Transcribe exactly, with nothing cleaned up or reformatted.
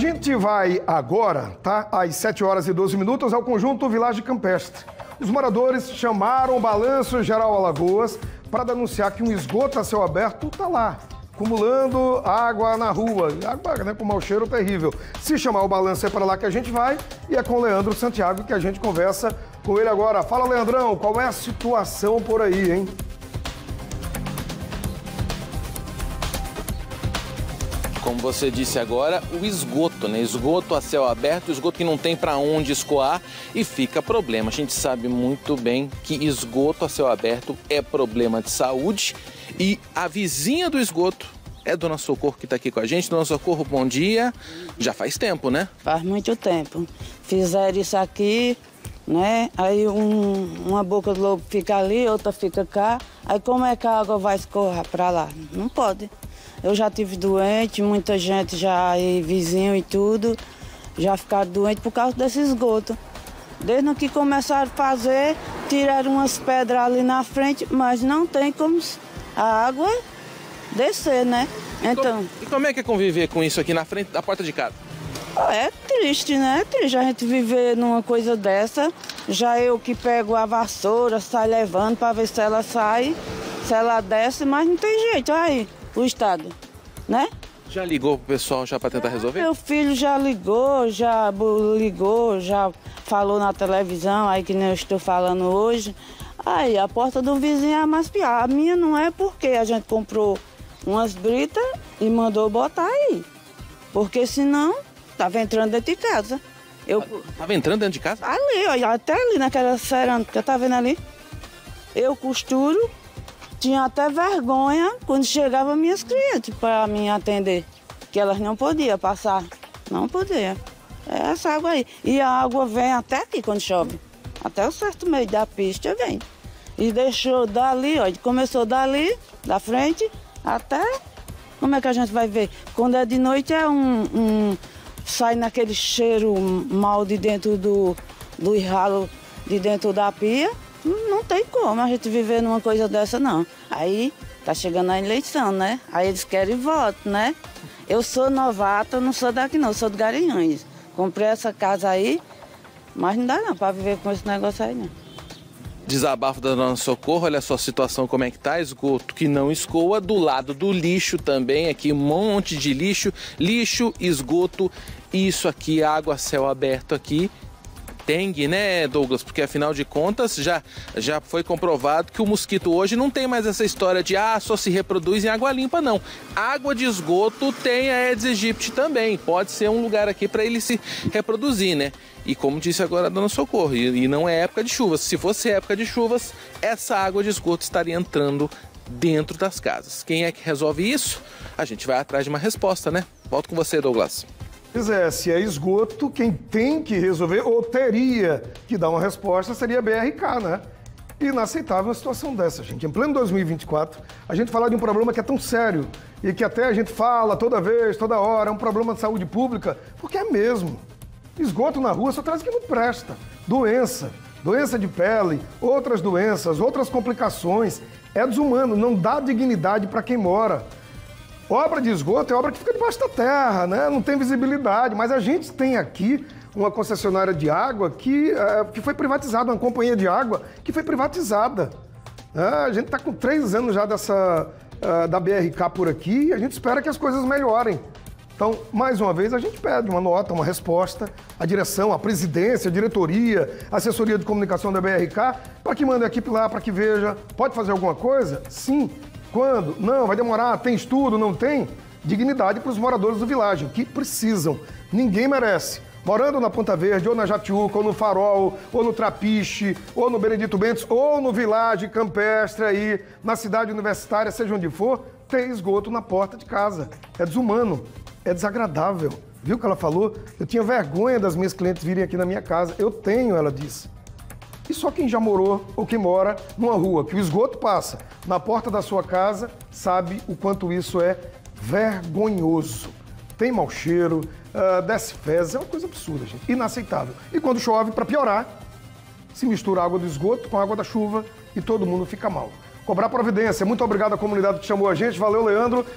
gente vai agora, tá? Às sete horas e doze minutos, ao conjunto Village Campestre. Os moradores chamaram o Balanço Geral Alagoas para denunciar que um esgoto a céu aberto está lá, acumulando água na rua. Água, né, com mau cheiro terrível. Se chamar o Balanço é para lá que a gente vai e é com o Leandro Santiago que a gente conversa com ele agora. Fala, Leandrão, qual é a situação por aí, hein? Como você disse agora, o esgoto, né? Esgoto a céu aberto, esgoto que não tem para onde escoar e fica problema. A gente sabe muito bem que esgoto a céu aberto é problema de saúde e a vizinha do esgoto é a Dona Socorro que está aqui com a gente. Dona Socorro, bom dia. Já faz tempo, né? Faz muito tempo. Fizeram isso aqui, né? Aí um, uma boca do lobo fica ali, outra fica cá. Aí como é que a água vai escorrer para lá? Não pode. Eu já tive doente, muita gente já, aí, vizinho e tudo, já ficaram doentes por causa desse esgoto. Desde que começaram a fazer, tiraram umas pedras ali na frente, mas não tem como a água descer, né? Então... E como é que é conviver com isso aqui na frente da porta de casa? É triste, né? É triste a gente viver numa coisa dessa. Já eu que pego a vassoura, sai levando para ver se ela sai, se ela desce, mas não tem jeito, aí. O Estado, né? Já ligou pro pessoal já para tentar resolver? Meu filho já ligou, já ligou, já falou na televisão, aí que nem eu estou falando hoje. Aí a porta do vizinho é mais pior. A minha não é porque a gente comprou umas britas e mandou botar aí. Porque senão tava entrando dentro de casa. Eu... Tava entrando dentro de casa? Ali, ó, até ali naquela cerâmica, tá vendo ali? Eu costuro. Tinha até vergonha quando chegavam minhas clientes para me atender, que elas não podiam passar, não podiam. É essa água aí. E a água vem até aqui quando chove, até o certo meio da pista vem. E deixou dali, ó, começou dali, da frente, até... Como é que a gente vai ver? Quando é de noite é um... um sai naquele cheiro mal de dentro do, do ralo, de dentro da pia. Não tem como a gente viver numa coisa dessa, não. Aí tá chegando a eleição, né? Aí eles querem voto, né? Eu sou novata, não sou daqui não, sou de Garanhuns. Comprei essa casa aí, mas não dá não pra viver com esse negócio aí, não. Desabafo da Dona Socorro, olha só a situação como é que tá, esgoto que não escoa, do lado do lixo também, aqui um monte de lixo, lixo, esgoto, isso aqui, água a céu aberto aqui. Dengue, né, Douglas? Porque afinal de contas já, já foi comprovado que o mosquito hoje não tem mais essa história de ah, só se reproduz em água limpa, não. Água de esgoto tem a Aedes aegypti também. Pode ser um lugar aqui para ele se reproduzir, né? E como disse agora a Dona Socorro, e, e não é época de chuvas. Se fosse época de chuvas, essa água de esgoto estaria entrando dentro das casas. Quem é que resolve isso? A gente vai atrás de uma resposta, né? Volto com você, Douglas. Pois é, se é esgoto, quem tem que resolver, ou teria que dar uma resposta, seria a B R K, né? Inaceitável uma situação dessa, gente. Em pleno dois mil e vinte e quatro, a gente falar de um problema que é tão sério e que até a gente fala toda vez, toda hora, é um problema de saúde pública, porque é mesmo. Esgoto na rua só traz o que não presta. Doença, doença de pele, outras doenças, outras complicações. É desumano, não dá dignidade para quem mora. Obra de esgoto é obra que fica debaixo da terra, né? Não tem visibilidade, mas a gente tem aqui uma concessionária de água que, é, que foi privatizada, uma companhia de água que foi privatizada. É, a gente está com três anos já dessa, uh, da B R K por aqui e a gente espera que as coisas melhorem. Então, mais uma vez, a gente pede uma nota, uma resposta à direção, à presidência, à diretoria, à assessoria de comunicação da B R K, para que mande a equipe lá, para que veja. Pode fazer alguma coisa? Sim. Quando? Não, vai demorar, tem estudo, não tem? Dignidade para os moradores do Village, que precisam. Ninguém merece. Morando na Ponta Verde, ou na Jatiuca, ou no Farol, ou no Trapiche, ou no Benedito Bentes, ou no Village Campestre aí, na cidade universitária, seja onde for, ter esgoto na porta de casa. É desumano, é desagradável. Viu o que ela falou? Eu tinha vergonha das minhas clientes virem aqui na minha casa. Eu tenho, ela disse. E só quem já morou ou que mora numa rua que o esgoto passa na porta da sua casa sabe o quanto isso é vergonhoso. Tem mau cheiro, uh, desce fezes, é uma coisa absurda, gente. Inaceitável. E quando chove, para piorar, se mistura a água do esgoto com a água da chuva e todo mundo fica mal. Cobrar providência. Muito obrigado à comunidade que chamou a gente. Valeu, Leandro.